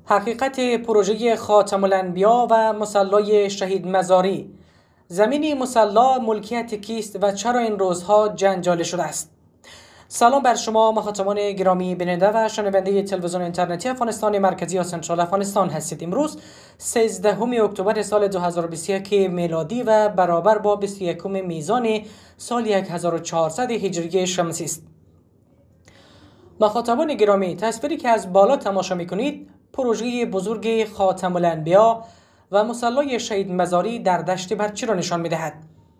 حقیقت پروژه خاتم الانبیا و مصلی شهید مزاری. زمین مصلی ملکیت کیست و چرا این روزها جنجالی شده است؟ سلام بر شما مخاطبان گرامی بیننده و شنونده تلویزیون اینترنتی افغانستان مرکزی یا سنترال افغانستان هستید. امروز 13 اکتبر سال 2021 میلادی و برابر با 21 میزان سال 1400 هجری شمسی است. مخاطبان گرامی، تصویری که از بالا تماشا میکنید پروژه بزرگ خاتم الانبیا و مصلی شهید مزاری در دشت برچی را نشان میدهد.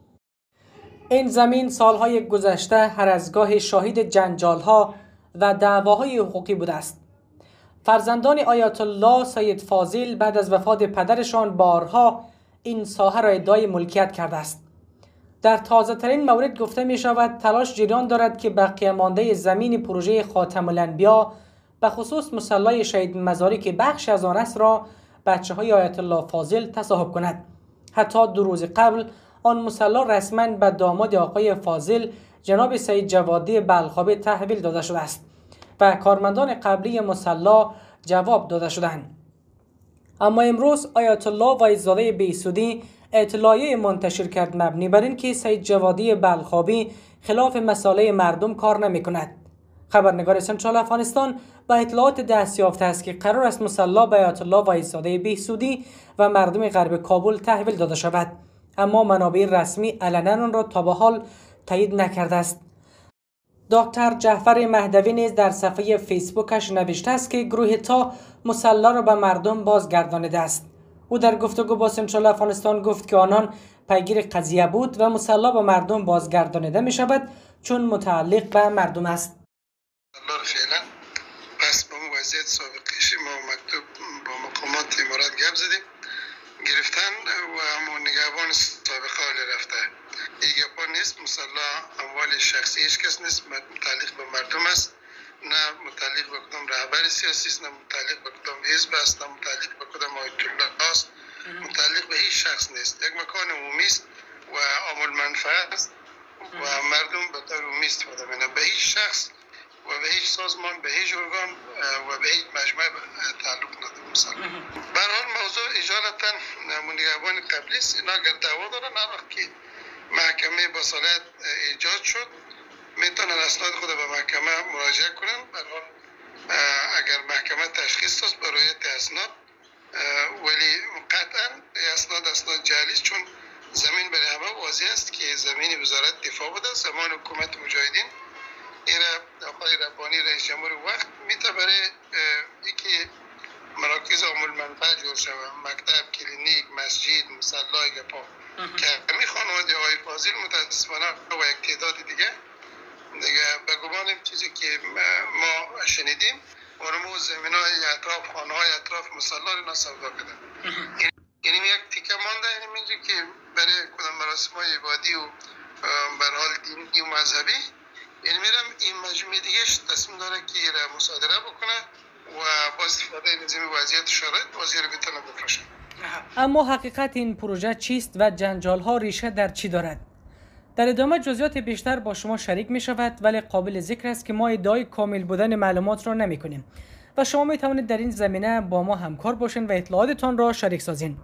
این زمین سالهای گذشته هر از گاه شاهد جنجالها و دعواهای حقوقی بوده است. فرزندان آیت الله سید فاضل بعد از وفات پدرشان بارها این ساحه را ادعای ملکیت کرده است. در تازه ترین مورد گفته می شود تلاش جریان دارد که بقیه مانده زمین پروژه خاتم الانبیا به خصوص مصلی شهید مزاری که بخش از آن است را بچه های آیت الله فاضل تصاحب کند. حتی 2 روز قبل آن مصلی رسما به داماد آقای فاضل جناب سید جوادی بلخابی تحویل داده شده است و کارمندان قبلی مصلی جواب داده شدند. اما امروز آیت الله وایزاده بیسودی اطلاعیه منتشر کرد مبنی بر این که سید جوادی بلخابی خلاف مسائل مردم کار نمی کند. خبرنگار سنترال افغانستان با اطلاعات دست یافته است که قرار است مصلی به آیت الله وایزاده بیسودی و مردم غرب کابل تحویل داده شود، اما منابع رسمی علنا آن را تا به حال تایید نکرده است. دکتر جعفر مهدوی نیز در صفحه فیسبوکش نوشته است که گروه تا مصلی را به مردم بازگردانیده است. او در گفتگو با سنترال افغانستان گفت که آنان پیگیر قضیه بود و مصلی به مردم بازگردانیده می شود چون متعلق به مردم است. فعلا پس با وضعیت سابقش ما مکتوب با مقامات امارات گپ زدیم گرفتن و همون نگهبان سابقه حال رفته دیگه پا نیست. مصلی اموال شخصی هیچ کس نیست، متعلق به مردم است، نه متعلق به کدام رهبر سیاسی است، نه متعلق به کدام حزب است، نه متعلق به کدام آیت الله است، متعلق به هیچ شخص نیست. یک مکان عمومی است و عام المنفعه است و مردم به طور عمومی استفاده می‌کنند. به هیچ شخص و به هیچ سازمان، به هیچ ارگان و به هیچ مجمع تعلق نداره. مثلا به هر حال موضوع اجالتا نگهبان قبلی است. اینا اگر دعوا دارن هر وقت که محکمه با صلاحیت ایجاد شد میتونن اسناد خود به محکمه مراجعه کنن. به هر حال اگر محکمه تشخیص داد برای اسناد، ولی قطعا اسناد جعلی است چون زمین برای همه واضح است که زمین وزارت دفاع بوده زمان حکومت مجاهدین. ایره آقای ربانی رئیس جمهور وقت میته برای یکی مراکز عام المنفعه جور شود، مکتب، کلینیک، مسجد، مصلی گپا که همین خانواده آقای فاضل متاسفانه و یک تعداد دیگه به گمان چیزی که ما شنیدیم اونمو زمینای اطراف خانه‌های اطراف مصلی رو سودا کردن. یعنی یک تیکه مانده اینجا که برای کدام مراسم‌های عبادی و به هر حال دینی و مذهبی، یعنی میرم این مجموعه دیگهش تصمیم داره که را مصادره بکنه و با استفاده از این وضعیت شرایط بازی رو بتونه بفروشه. اما حقیقت این پروژه چیست و جنجال‌ها ریشه در چی دارد؟ در ادامه جزئیات بیشتر با شما شریک می شود، ولی قابل ذکر است که ما ادعای کامل بودن معلومات را نمی کنیم و شما می توانید در این زمینه با ما همکار باشین و اطلاعاتتان را شریک سازین.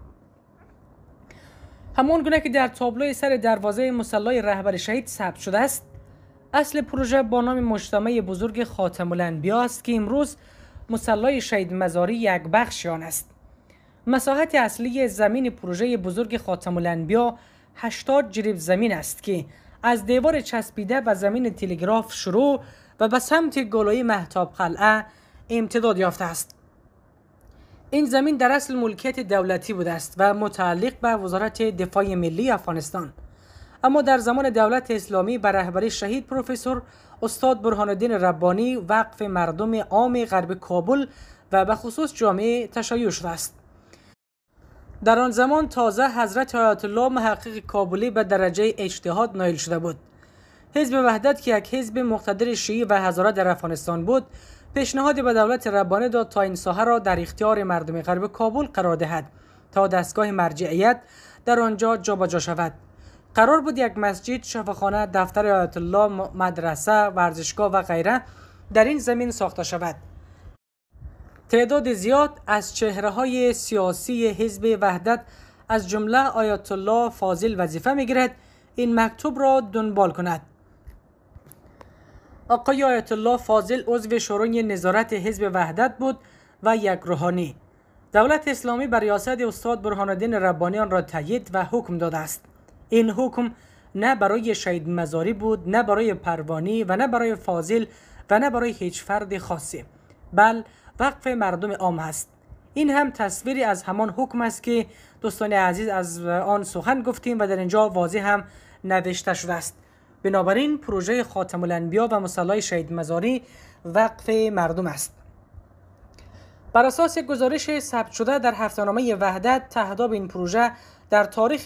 همان گونه که در تابلوی سر دروازه مصلی رهبر شهید ثبت شده است، اصل پروژه با نام مجتمع بزرگ خاتم الانبیا است که امروز مصلی شهید مزاری یک بخش آن است. مساحت اصلی زمین پروژه بزرگ خاتم الانبیا 80 جریب زمین است که از دیوار چسبیده به زمین تلگراف شروع و به سمت گلوی مهتاب قلعه امتداد یافته است. این زمین در اصل ملکیت دولتی بوده است و متعلق به وزارت دفاع ملی افغانستان، اما در زمان دولت اسلامی به رهبری شهید پروفسور استاد برهان الدین ربانی وقف مردم عام غرب کابل و به خصوص جامعه تشیع شده است. در آن زمان تازه حضرت آیت الله محقق کابلی به درجه اجتهاد نایل شده بود. حزب وحدت که یک حزب مقتدر شیعی و هزاره در افغانستان بود، پیشنهاد به دولت ربانی داد تا این ساحه را در اختیار مردم غرب کابل قرار دهد تا دستگاه مرجعیت در آنجا جابجا شود. قرار بود یک مسجد، شفاخانه، دفتر آیت الله، مدرسه، ورزشگاه و غیره در این زمین ساخته شود. تعداد زیاد از چهره‌های سیاسی حزب وحدت از جمله آیت الله فاضل وظیفه می‌گیرد این مکتوب را دنبال کند. آقای آیت الله فاضل عضو شورای نظارت حزب وحدت بود و یک روحانی. دولت اسلامی بر ریاست استاد برهان الدین ربانی آن را تایید و حکم داده است. این حکم نه برای شهید مزاری بود، نه برای پروانی و نه برای فاضل و نه برای هیچ فرد خاصی، بل وقف مردم عام است. این هم تصویری از همان حکم است که دوستان عزیز از آن سخن گفتیم و در اینجا واضح هم نوشته شده است. بنابراین پروژه خاتم الانبیا و مصلی شهید مزاری وقف مردم است. بر اساس گزارش ثبت شده در هفته‌نامه وحدت، تهداب این پروژه در تاریخ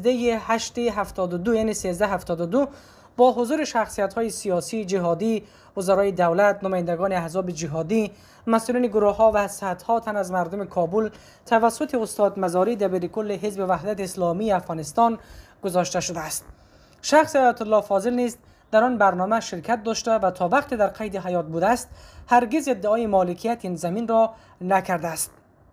13/8/72 یعنی 1372 با حضور شخصیت‌های سیاسی، جهادی، وزرای دولت، نمایندگان احزاب جهادی، مسئولین گروه‌ها و صدها تن از مردم کابل توسط استاد مزاری دبیرکل حزب وحدت اسلامی افغانستان گذاشته شده است. شخص آیت الله فاضل نیز در آن برنامه شرکت داشته و تا وقتی در قید حیات بوده است هرگز ادعای مالکیت این زمین را نکرده است.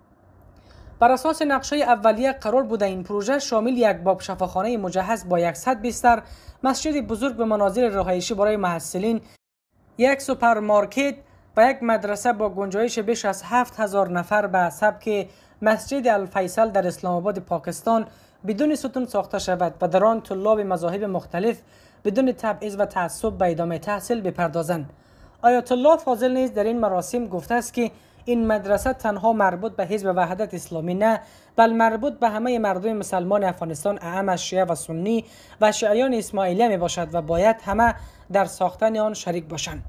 بر اساس نقشه اولیه قرار بوده این پروژه شامل یک باب شفاخانه مجهز با 100 بستر، مسجد بزرگ به مناظر رهایشی برای محصلین، یک سوپرمارکت و یک مدرسه با گنجایش بیش از 7000 نفر به سبک مسجد الفیصل در اسلام آباد پاکستان بدون ستون ساخته شود و در آن طلاب مذاهب مختلف بدون تبعیض و تعصب به ادامه تحصیل بپردازند. آیت الله فاضل نیز در این مراسم گفته است که این مدرسه تنها مربوط به حزب وحدت اسلامی نه، بل مربوط به همه مردم مسلمان افغانستان اعم از شیعه و سنی و شیعیان اسماعیلیه می باشد و باید همه در ساختن آن شریک باشند.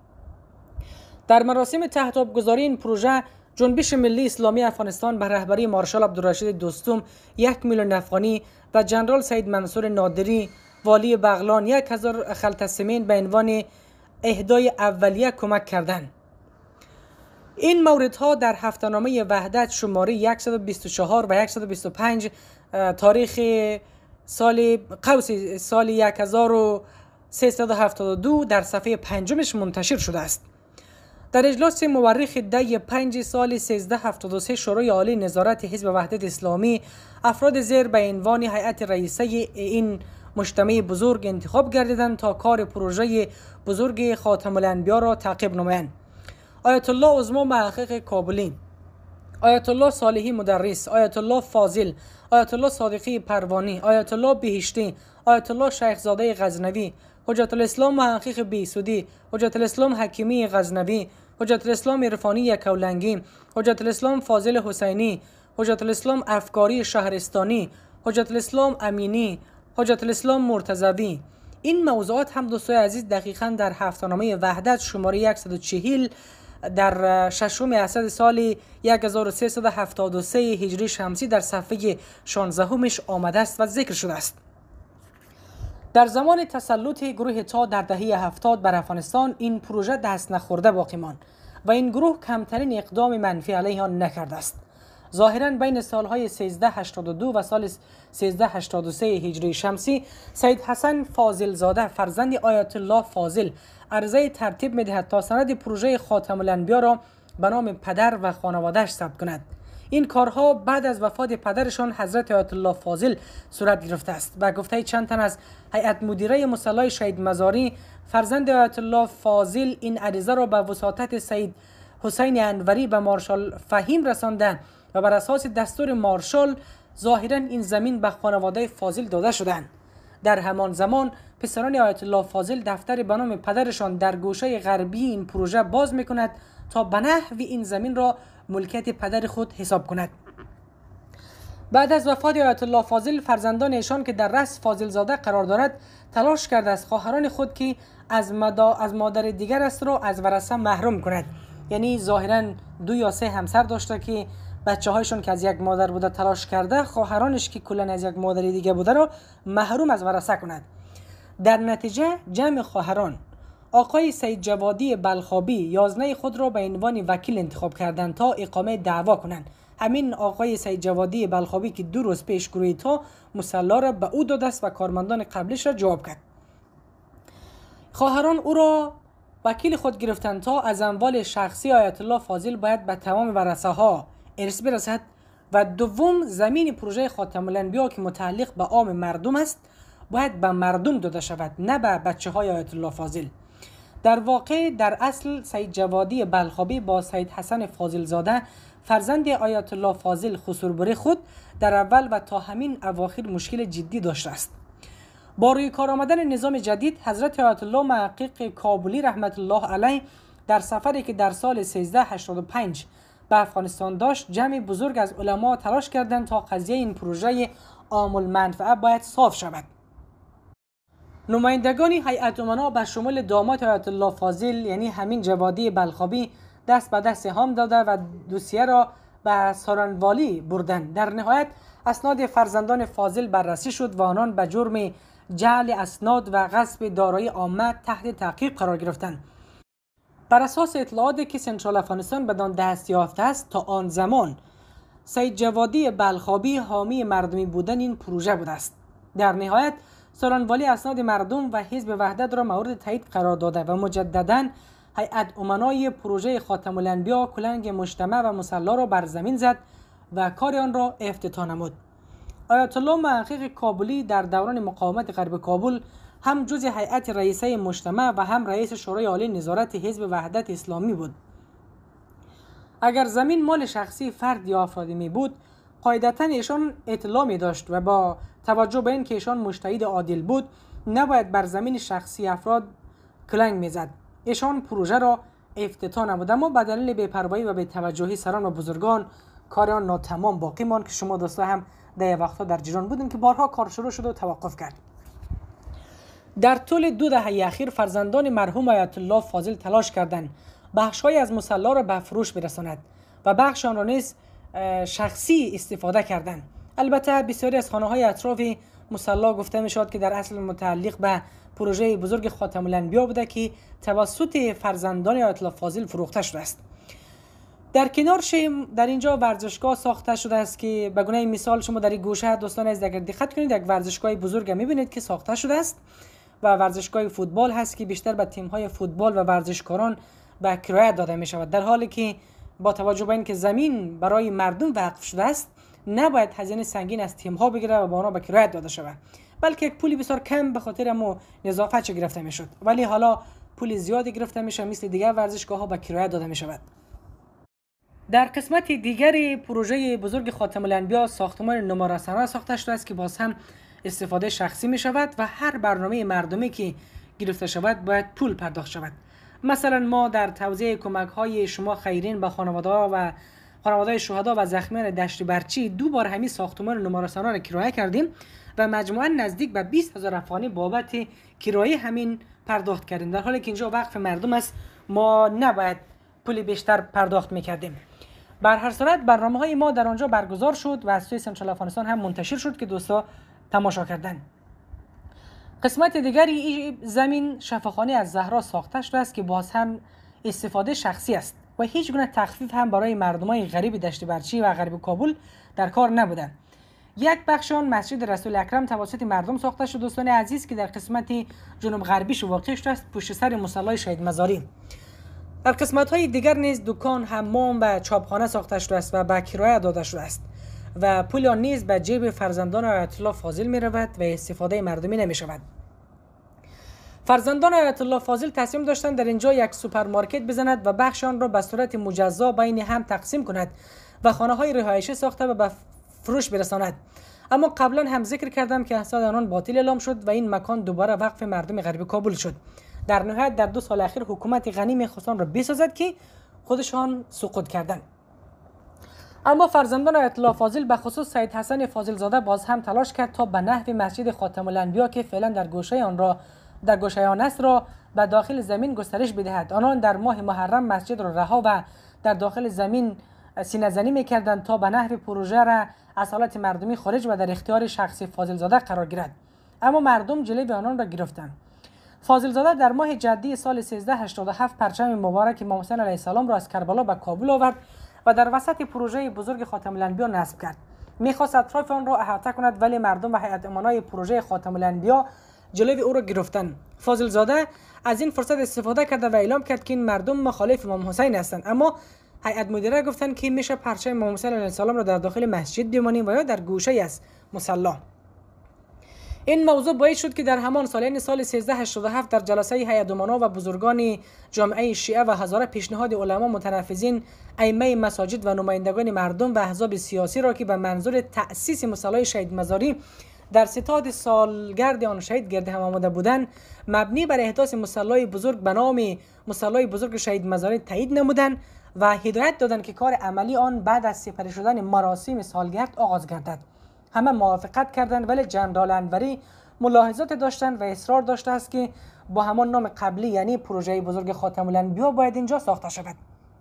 در مراسم تهداب گذاری این پروژه جنبش ملی اسلامی افغانستان به رهبری مارشال عبدالرشید دوستم 1 میلیون افغانی و جنرال سید منصور نادری والی بغلان 1000 خلطه سمین به عنوان اهدای اولیه کمک کردند. این موردها در هفته‌نامه وحدت شماره 124 و 125 تاریخ سال قوس سال 1372 در صفحه 5 منتشر شده است. در اجلاس مورخ دی 5 سال 1373 شورای عالی نظارت حزب وحدت اسلامی افراد زیر به عنوان هیئت رئیسه این مجتمع بزرگ انتخاب گردیدند تا کار پروژه بزرگ خاتم الانبیا را تعقیب نمایند. آیت الله عظما محقق کابلی، آیت الله صالحی مدرس، آیت الله فاضل، آیت الله صادقی پروانی، آیت الله بهشتی، آیت الله شیخ زاده غزنوی، حجت الاسلام محقق بیسودی، حجت الاسلام حکیمی غزنوی، حجت الاسلام عرفانی کولنگی، حجت الاسلام فاضل حسینی، حجت الاسلام افکاری شهرستانی، حجت الاسلام امینی، حجت الاسلام مرتضوی. این موضوعات هم دوستان عزیز دقیقاً در هفته‌نامه وحدت شماره 140 در 6 اسد سال 1373 هجری شمسی در صفحه 16 آمده است و ذکر شده است. در زمان تسلط گروه تا در دهه 70 بر افغانستان این پروژه دست نخورده باقی ماند و این گروه کمترین اقدام منفی علیه آن نکرده است. ظاهراً بین سالهای 1382 و سال 1383 هجری شمسی سید حسن فاضل زاده فرزند آیت الله فاضل عرضه ترتیب می‌دهد تا سند پروژه خاتم الانبیا را به نام پدر و خانواده‌اش ثبت کند. این کارها بعد از وفات پدرشان حضرت آیت الله فاضل صورت گرفته است. به گفته چند تن از هیئت مدیره مصلی شهید مزاری، فرزند آیت الله فاضل این عریضه را به وساطت سید حسین انوری به مارشال فهیم رسانده و بر اساس دستور مارشال ظاهراً این زمین به خانواده فاضل داده شدند. در همان زمان پسران آیت الله فاضل دفتر به نام پدرشان در گوشه غربی این پروژه باز می‌کند تا به نحوی این زمین را ملکیت پدر خود حساب کند. بعد از وفات آیت الله فاضل فرزندان ایشان که در رأس فاضل زاده قرار دارد تلاش کرده است خواهران خود که از مادر دیگر است را از ورثه محروم کند. یعنی ظاهراً 2 یا 3 همسر داشته که بچه‌هایشون که از یک مادر بوده تلاش کرده خواهرانش که کلاً از یک مادر دیگه بوده را محروم از ورثه کند. در نتیجه جمع خواهران آقای سید جوادی بلخابی یازنه خود را به عنوان وکیل انتخاب کردند تا اقامه دعوا کنند. همین آقای سید جوادی بلخابی که 2 روز پیش گروه تا مصلا را به او داده است و کارمندان قبلش را جواب کرد. خواهران او را وکیل خود گرفتند تا از اموال شخصی آیت الله فاضل باید به تمام ورثه ها ارث برسد و دوم زمین پروژه خاتم الانبیا که متعلق به عام مردم است باید به مردم داده شود، نه به بچه های آیت الله فاضل. در واقع در اصل سید جوادی بلخابی با سید حسن فاضل زاده فرزند آیت الله فاضل خسوربری خود در اول و تا همین اواخر مشکل جدی داشته است. با روی کار آمدن نظام جدید حضرت آیت الله محقق کابلی رحمت الله علیه در سفری که در سال 1385 به افغانستان داشت جمع بزرگ از علما تلاش کردند تا قضیه این پروژه عام المنفعه باید صاف شود. نمایندگان هیئت امنا به شمول داماد آیت الله فاضل یعنی همین جوادی بلخابی دست به دست هم داده و دوسیه را به سارنوالی بردند. در نهایت اسناد فرزندان فاضل بررسی شد و آنان به جرم جعل اسناد و غصب دارایی عامه تحت تعقیب قرار گرفتند. بر اساس اطلاعاتی که سنترال افغانستان بدان دست یافته است تا آن زمان سید جوادی بلخابی حامی مردمی بودن این پروژه بوده است. در نهایت سارنوالی اسناد مردم و حزب وحدت را مورد تایید قرار داده و مجددا هیئت امنای پروژه خاتم الانبیا کلنگ مجتمع و مصلا را بر زمین زد و کار آن را افتتاح نمود. آیت الله محقق کابلی در دوران مقاومت غرب کابل هم جزء هیئت رئیسه مجتمع و هم رئیس شورای عالی نظارت حزب وحدت اسلامی بود. اگر زمین مال شخصی فرد یا افرادی می بود قاعدتاً ایشان اطلاع می داشت و با توجه به اینکه ایشان مجتهد عادل بود نباید بر زمین شخصی افراد کلنگ می زد. ایشان پروژه را افتتاح نمود، اما به دلیل بی‌پروایی و بی‌توجهی سران و بزرگان کار آن ناتمام باقی ماند که شما دوستا هم در وقتا در جریان بودین که بارها کار شروع شد و توقف کرد. در طول 2 دهه اخیر فرزندان مرحوم آیت الله فاضل تلاش کردند بخش‌هایی از مصلا را به فروش برساند و بخش آن را نیز شخصی استفاده کردند. البته بسیاری از خانه‌های اطراف مصلا گفته می‌شد که در اصل متعلق به پروژه بزرگ خاتم الانبیا بوده که توسط فرزندان آیت الله فاضل فروخته شده است. در کنار شیم در اینجا ورزشگاه ساخته شده است که به گونه مثال شما در این گوشه دوستان از اگر دقت کنید یک ورزشگاه بزرگ می‌بینید که ساخته شده است و ورزشگاه فوتبال هست که بیشتر به تیم‌های فوتبال و ورزشکاران به کرایه داده می‌شود، در حالی که با توجه به اینکه زمین برای مردم وقف شده است نباید هزینه سنگین از تیم‌ها بگیره و به آنها به کرایه داده شود، بلکه یک پولی بسیار کم به خاطر نظافت گرفته می‌شد، ولی حالا پول زیادی گرفته میشه مثل دیگر ورزشگاه‌ها به کرایه داده می‌شود. در قسمت دیگری پروژه بزرگ خاتم الانبیا ساختمان نمارسانه ساخته شده است که باز هم استفاده شخصی می شود و هر برنامه مردمی که گرفته شود باید پول پرداخت شود. مثلا ما در توزیع کمک های شما خیرین به خانواده شهدا و زخمیان دشت برچی 2 بار همین ساختمان نمارسانه را کرایه کردیم و مجموعاً نزدیک به 20,000 افغانی بابت کرایه همین پرداخت کردیم، در حالی که اینجا وقف مردم است، ما نباید پول بیشتر پرداخت میکردیم. بر هر صورت برنامه‌های ما در آنجا برگزار شد و از سوی سنترال افغانستان هم منتشر شد که دوستا تماشا کردن. قسمت دیگری زمین شفاخانه از زهرا ساخته شده است که باز هم استفاده شخصی است و هیچ گونه تخفیف هم برای مردمای غریب دشت برچی و غرب کابل در کار نبوده. یک بخش آن مسجد رسول اکرم توسط مردم ساخته شد دوستان عزیز که در قسمت جنوب غربیش واقع شده است پشت سر مصلی شهید مزاری. در قسمت‌های دیگر نیز دکان، حمام و چاپخانه ساخته شده است و به کرایه داده شده است و پول آن نیز به جیب فرزندان آیت الله فاضل می رود و استفاده مردمی نمی شود. فرزندان آیت الله فاضل تصمیم داشتند در اینجا یک سوپرمارکت بزند و بخش آن را به صورت مجزا بین هم تقسیم کند و خانه‌های رهایشی ساخته و به فروش برساند. اما قبلا هم ذکر کردم که حساب آنان باطل اعلام شد و این مکان دوباره وقف مردم غرب کابل شد. در نهایت در 2 سال اخیر حکومت غنی می‌خواستند را بسازد که خودشان سقوط کردند. اما فرزندان آیت الله فاضل به خصوص سید حسن فاضل زاده باز هم تلاش کرد تا به نحو مسجد خاتم الانبیا که فعلا در گوشه آن است را به داخل زمین گسترش بدهد. آنان در ماه محرم مسجد را رها و در داخل زمین سینه زنی می‌کردند تا به نحو پروژه را از حالت مردمی خارج و در اختیار شخصی فاضل زاده قرار گیرد، اما مردم جلوی آنان را گرفتند. فاضل زاده در ماه جدی سال 1387 پرچم مبارک امام حسین علیه السلام را از کربلا به کابل آورد و در وسط پروژه بزرگ خاتم الانبیا نصب کرد. می‌خواست اطراف آن را احاطه کند، ولی مردم و هیئت امنای پروژه خاتم الانبیا جلوی او را گرفتند. فاضل زاده از این فرصت استفاده کرد و اعلام کرد که این مردم مخالف امام حسین هستند، اما هیئت مدیره گفتند که میشه پرچم امام حسین علیه السلام را در داخل مسجد بمانیم و یا در گوشه از مصلی. این موضوع باعث شد که در همان سال یعنی سال 1387 در جلسه هیئت امنا و بزرگان جامعه شیعه و هزاره پیشنهاد علما متنفذین، ائمه مساجد و نمایندگان مردم و احزاب سیاسی را که به منظور تأسیس مصلی شهید مزاری در ستاد سالگرد آن شهید گرد هم آمده بودند، مبنی بر احداث مصلی بزرگ به نام مصلی بزرگ شهید مزاری تایید نمودند و هدایت دادند که کار عملی آن بعد از سپری شدن مراسم سالگرد آغاز گردد. همه موافقت کردند، ولی جنرال انوری ملاحظات داشتند و اصرار داشته است که با همان نام قبلی یعنی پروژه بزرگ خاتم الانبیا باید اینجا ساخته شود.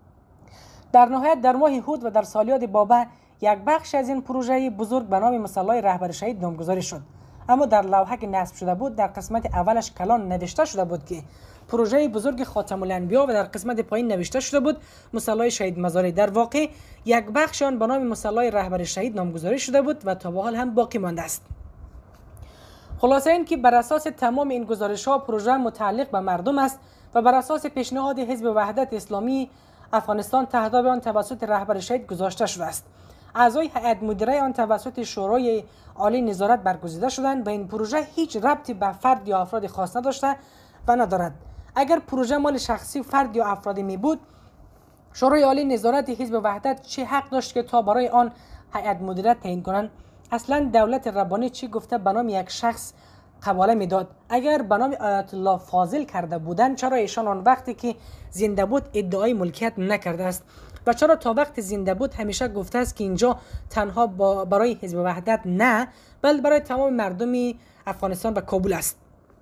در نهایت در ماه هود و در سالیاد بابا یک بخش از این پروژه بزرگ به نام مصلی رهبر شهید نامگذاری شد، اما در لوحه که نصب شده بود در قسمت اولش کلان نوشته شده بود که پروژه بزرگ خاتم الانبیا و در قسمت پایین نوشته شده بود مصلی شهید مزاری. در واقع یک بخش آن به نام مصلی رهبر شهید نامگذاری شده بود و تا به حال هم باقی مانده است. خلاصه این که بر اساس تمام این گزارش‌ها پروژه متعلق به مردم است و بر اساس پیشنهاد حزب وحدت اسلامی افغانستان تهداب آن توسط رهبر شهید گذاشته شده است. اعضای هیئت مدیره آن توسط شورای عالی نظارت برگزیده شدند و این پروژه هیچ ربطی به فرد یا افراد خاص نداشته و ندارد. اگر پروژه مال شخصی فرد یا افرادی می بود، شورای عالی نظارت حزب وحدت چه حق داشت که تا برای آن هیئت مدیره تعیین کنند؟ اصلا دولت ربانی چی گفته به نام یک شخص قباله میداد؟ اگر به نام آیت الله فاضل کرده بودند، چرا ایشان آن وقتی که زنده بود ادعای ملکیت نکرده است و چرا تا وقت زنده بود همیشه گفته است که اینجا تنها برای حزب وحدت نه، بلکه برای تمام مردم افغانستان و کابل است؟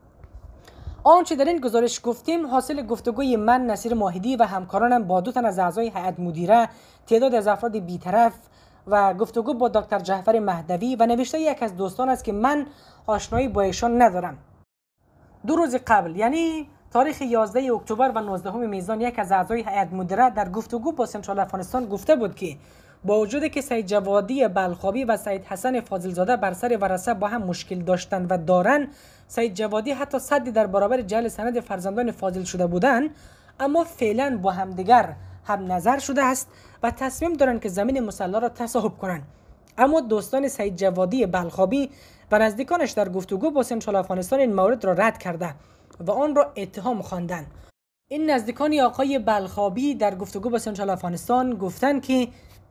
آنچه در این گزارش گفتیم حاصل گفتگوی من نصیر ماهدی و همکارانم با دو تن از اعضای هیئت مدیره، تعداد از افراد بی‌طرف و گفتگو با دکتر جعفر مهدوی و نوشته یک از دوستان است که من آشنایی با ایشان ندارم. 2 روز قبل یعنی تاریخ 11 اکتبر و 19 میزان یک از اعضای هیئت مدیره در گفتگو با سنترال افغانستان گفته بود که با وجودی که سید جوادی بلخابی و سید حسن فاضلزاده بر سر ورثه با هم مشکل داشتند و دارن، سید جوادی حتی صدی در برابر جعل سند فرزندان فاضل شده بودند، اما فعلا با همدیگر هم نظر شده است و تصمیم دارند که زمین مصلی را تصاحب کنند. اما دوستان سید جوادی بلخابی و نزدیکانش در گفتگو با سنترال افغانستان این مورد را رد کرده و آن را اتهام خواندند. این نزدیکان آقای بلخابی در گفتگو با سنترال افغانستان گفتند که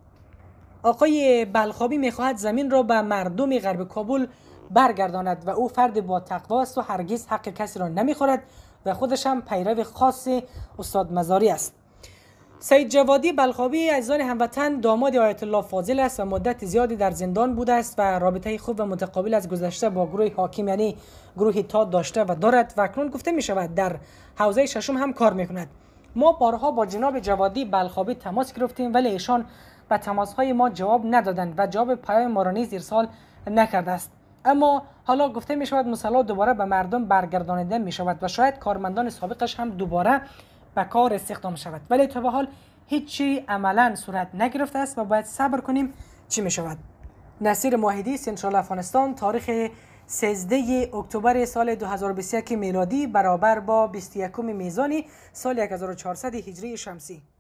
آقای بلخابی میخواهد زمین را به مردم غرب کابل برگرداند و او فرد با تقوا است و هرگز حق کسی را نمیخورد و خودش هم پیرو خاص استاد مزاری است. سید جوادی بلخابی عزیزان هموطن داماد آیت الله فاضل است و مدت زیادی در زندان بوده است و رابطه خوب و متقابل از گذشته با گروه حاکم یعنی گروه تاد داشته و دارد و اکنون گفته می شود در حوزه ششم هم کار می کند. ما بارها با جناب جوادی بلخابی تماس گرفتیم ولی ایشان به تماس‌های ما جواب ندادند و جواب پیام ما را نیز ارسال نکرده است. اما حالا گفته می شود مصلی دوباره به مردم برگردانیده می شود و شاید کارمندان سابقش هم دوباره به کار استخدام شود، ولی تا به حال هیچی عملا صورت نگرفته است و باید صبر کنیم چی می شود. نصیر ماهدی، سنترال افغانستان، تاریخ 13 اکتبر سال 2021 میلادی برابر با 21 میزان سال 1400 هجری شمسی.